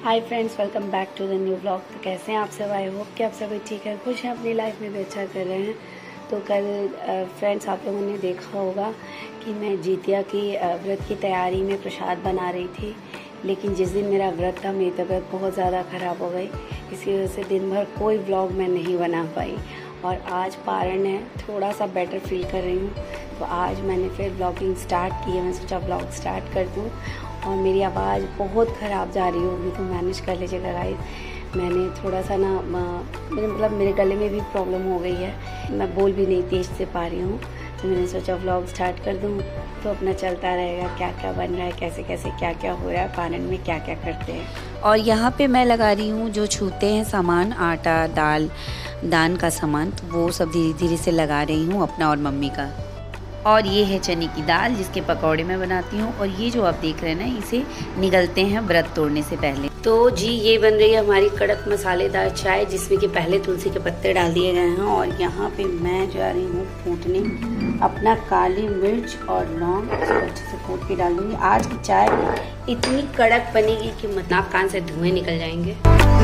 Hi friends, welcome back to the new vlog. तो कैसे हैं आप सब? आई होप कि आप सभी ठीक है, खुश हैं, अपनी लाइफ में भी अच्छा कर रहे हैं। तो कल फ्रेंड्स आप लोगों ने देखा होगा कि मैं जितिया की व्रत की तैयारी में प्रसाद बना रही थी, लेकिन जिस दिन मेरा व्रत था मेरी तबीयत बहुत ज़्यादा ख़राब हो गई। इसकी वजह से दिन भर कोई व्लॉग मैं नहीं बना पाई और आज पारण है, थोड़ा सा बेटर फील कर रही हूँ। तो आज मैंने फिर ब्लॉगिंग स्टार्ट की है। मैं सोचा ब्लॉग स्टार्ट कर दूँ और मेरी आवाज़ बहुत ख़राब जा रही होगी तो मैनेज कर लीजिएगा गाइस। मैंने थोड़ा सा ना मतलब मेरे गले में भी प्रॉब्लम हो गई है, मैं बोल भी नहीं तेज से पा रही हूँ। तो मैंने सोचा व्लॉग स्टार्ट कर दूँ तो अपना चलता रहेगा, क्या क्या बन रहा है, कैसे कैसे क्या क्या हो रहा है, पारण में क्या क्या करते हैं। और यहाँ पे मैं लगा रही हूँ जो छूते हैं सामान, आटा, दाल, दान का सामान, तो वो सब धीरे धीरे से लगा रही हूँ अपना और मम्मी का। और ये है चने की दाल जिसके पकौड़े मैं बनाती हूँ। और ये जो आप देख रहे हैं ना, इसे निगलते हैं व्रत तोड़ने से पहले। तो जी ये बन रही है हमारी कड़क मसालेदार चाय, जिसमें कि पहले तुलसी के पत्ते डाल दिए गए हैं। और यहाँ पे मैं जा रही हूँ कूटने अपना काली मिर्च और लौंग, इसको अच्छे से कूट के डाल दूँगी। आज की चाय इतनी कड़क बनेगी कि नाक कान से धुएं निकल जाएंगे।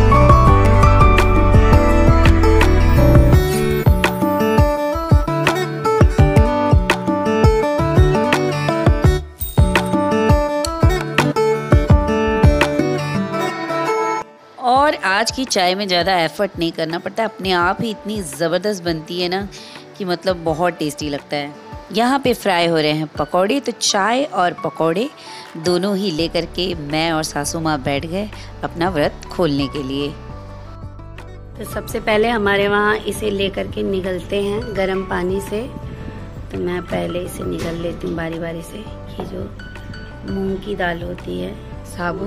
और आज की चाय में ज़्यादा एफर्ट नहीं करना पड़ता, अपने आप ही इतनी ज़बरदस्त बनती है ना कि मतलब बहुत टेस्टी लगता है। यहाँ पे फ्राई हो रहे हैं पकौड़े, तो चाय और पकौड़े दोनों ही लेकर के मैं और सासू माँ बैठ गए अपना व्रत खोलने के लिए। तो सबसे पहले हमारे वहाँ इसे लेकर के निगलते हैं गर्म पानी से। तो मैं पहले इसे निगल लेती हूँ बारी बारी से। ये जो मूंग की दाल होती है, साबुत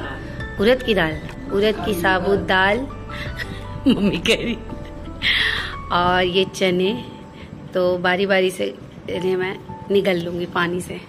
उड़द की साबुत दाल मम्मी कह रही, और ये चने, तो बारी बारी से इन्हें मैं निगल लूंगी पानी से।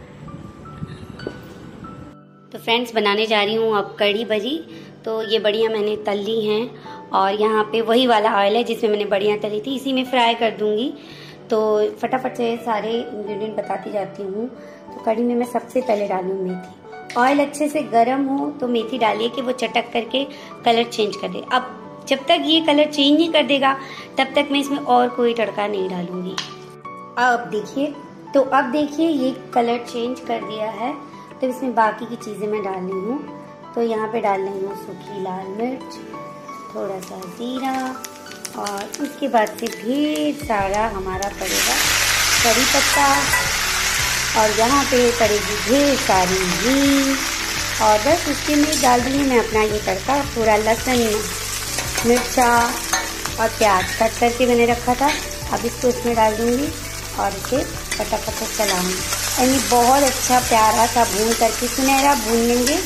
तो फ्रेंड्स बनाने जा रही हूँ अब कड़ी बजी। तो ये बड़ियाँ मैंने तल ली हैं और यहाँ पे वही वाला ऑयल है जिसमें मैंने बड़ियाँ तली थी, इसी में फ्राई कर दूंगी। तो फटाफट से सारे इंग्रेडिएंट बताती जाती हूँ। तो कड़ी में मैं सबसे पहले डालूँ मेथी। ऑयल अच्छे से गर्म हो तो मेथी डालिए कि वो चटक करके कलर चेंज कर दे। अब जब तक ये कलर चेंज नहीं कर देगा तब तक मैं इसमें और कोई तड़का नहीं डालूंगी। अब देखिए ये कलर चेंज कर दिया है। तो इसमें बाकी की चीजें मैं डाल रही हूँ। तो यहाँ पे डाल रही हूँ सूखी लाल मिर्च, थोड़ा सा जीरा, और उसके बाद से ढेर सारा हमारा पड़ेगा कड़ी पत्ता, और यहाँ पे पड़ेगी ढेर सारी घी। और बस उसके में डाल दूँगी मैं अपना ये तड़का। पूरा लहसुन, मिर्चा और प्याज कट करके मैंने रखा था, अब इसको इसमें डाल दूँगी और इसे फटाफट चलाऊँगी। यानी बहुत अच्छा प्यारा सा भून करके सुनहरा भून लेंगे।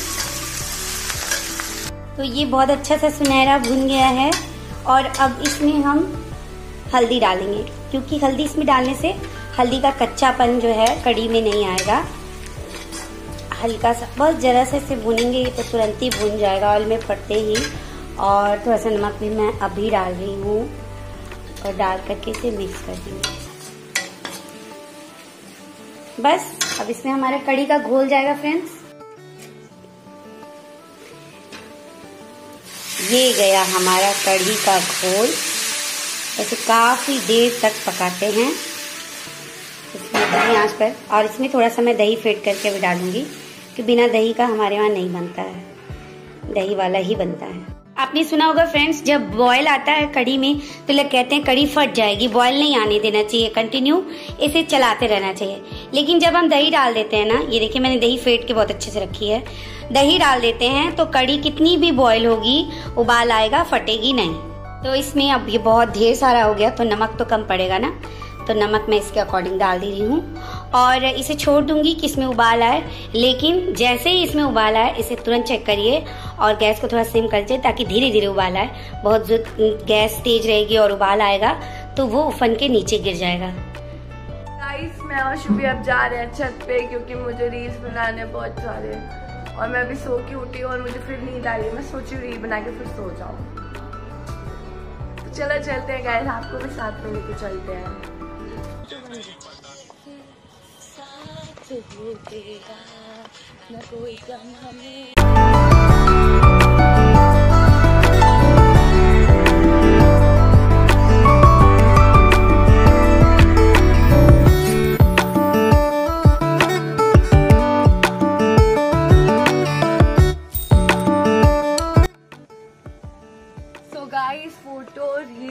तो ये बहुत अच्छा सा सुनहरा भून गया है। और अब इसमें हम हल्दी डालेंगे, क्योंकि हल्दी इसमें डालने से हल्दी का कच्चापन जो है कड़ी में नहीं आएगा। हल्का सा बहुत जरा से इसे भूनेंगे, ये तो तुरंत ही भून जाएगा ऑयल में पड़ते ही। और थोड़ा सा नमक भी मैं अभी डाल रही हूँ और डाल करके इसे मिक्स कर देंगे। बस अब इसमें हमारा कड़ी का घोल जाएगा फ्रेंड्स। ये गया हमारा कड़ी का घोल। ऐसे काफी देर तक पकाते हैं इसमें धीमी आंच पर। और इसमें थोड़ा सा मैं दही फेंट करके भी डालूंगी, कि बिना दही का हमारे वहाँ नहीं बनता है, दही वाला ही बनता है। आपने सुना होगा फ्रेंड्स, जब बॉयल आता है कड़ी में तो लोग कहते हैं कड़ी फट जाएगी। बॉयल नहीं आने देना चाहिए, कंटिन्यू इसे चलाते रहना चाहिए। लेकिन जब हम दही डाल देते हैं ना, ये देखिए मैंने दही फेंट के बहुत अच्छे से रखी है, दही डाल देते हैं तो कड़ी कितनी भी बॉयल होगी, उबाल आएगा, फटेगी नहीं। तो इसमें अब ये बहुत ढेर सारा हो गया तो नमक तो कम पड़ेगा ना, तो नमक मैं इसके अकॉर्डिंग डाल दे रही हूँ। और इसे छोड़ दूंगी कि इसमें उबाल आए। लेकिन जैसे ही इसमें उबाल आए इसे तुरंत चेक करिए और गैस को थोड़ा सिम कर दीजिए, ताकि धीरे धीरे उबाल आए। बहुत गैस तेज रहेगी और उबाल आएगा तो वो उफन के नीचे गिर जाएगा। गाइस मैं और शुभी अब जा रहे हैं छत पे, क्योंकि मुझे रील्स बनाने बहुत सारे, और मैं अभी सो के उठी और मुझे फिर नींद आ रही है। मैं सोची रील बना के फिर सो जाऊँ। तो चलो चलते हैं गाइस, आपको भी साथ में लेके चलते हैं। न कोई गम हमें।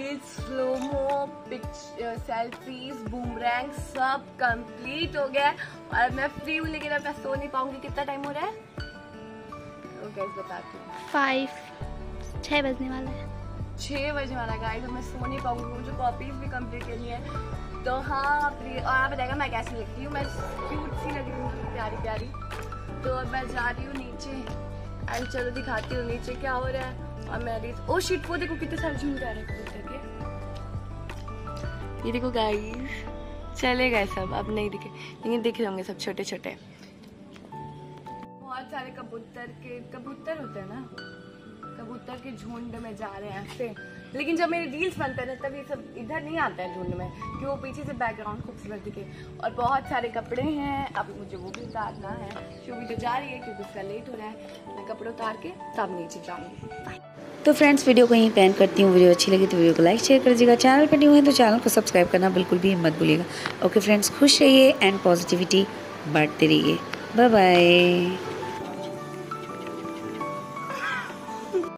Reels, slomo, picture, selfies, boomerang सब कंप्लीट हो गया और अब मैं फ्री हूँ, लेकिन अब मैं सो नहीं पाऊंगी। कितना टाइम हो रहा है? ओके, बताती हूँ। 6 बजने वाला है। 6 बजने वाला गाइस, तो मैं सो नहीं पाऊंगी, मुझे कॉपीज भी कंप्लीट करनी है। तो हाँ प्लीज, और आप बताएगा मैं कैसी लगती हूँ। मैं क्यूट सी लग रही हूँ, प्यारी प्यारी। तो अब मैं जा रही हूँ नीचे एंड चलो दिखाती हूँ नीचे क्या हो रहा है। और मैं ओ शिट, वो देखो कितने सारे झूम रहे हैं कबूतर के। ये देखो गाइस, चले गए सब, अब नहीं दिखे, लेकिन दिख रहे होंगे सब छोटे छोटे। बहुत सारे कबूतर होते हैं ना, कबूतर के झुंड में जा रहे हैं ऐसे। लेकिन जब मेरे रील्स बनते हैं तब ये सब इधर नहीं आते हैं झुंड में, कि वो पीछे से बैकग्राउंड खूबसूरत दिखे। और बहुत सारे कपड़े हैं, अब मुझे वो भी उतारना है। शुभी तो जा रही है क्योंकि उसका लेट हो रहा है। मैं कपड़े उतार के तब नीचे जाऊंगी। तो फ्रेंड्स, वीडियो को यहीं पे एंड करती हूँ। वीडियो अच्छी लगी तो वीडियो को लाइक शेयर कर दीजिएगा। चैनल पर न्यू है तो चैनल को सब्सक्राइब करना बिल्कुल भी मत भूलिएगा। ओके फ्रेंड्स, खुश रहिए एंड पॉजिटिविटी बांटते रहिए। Bye bye.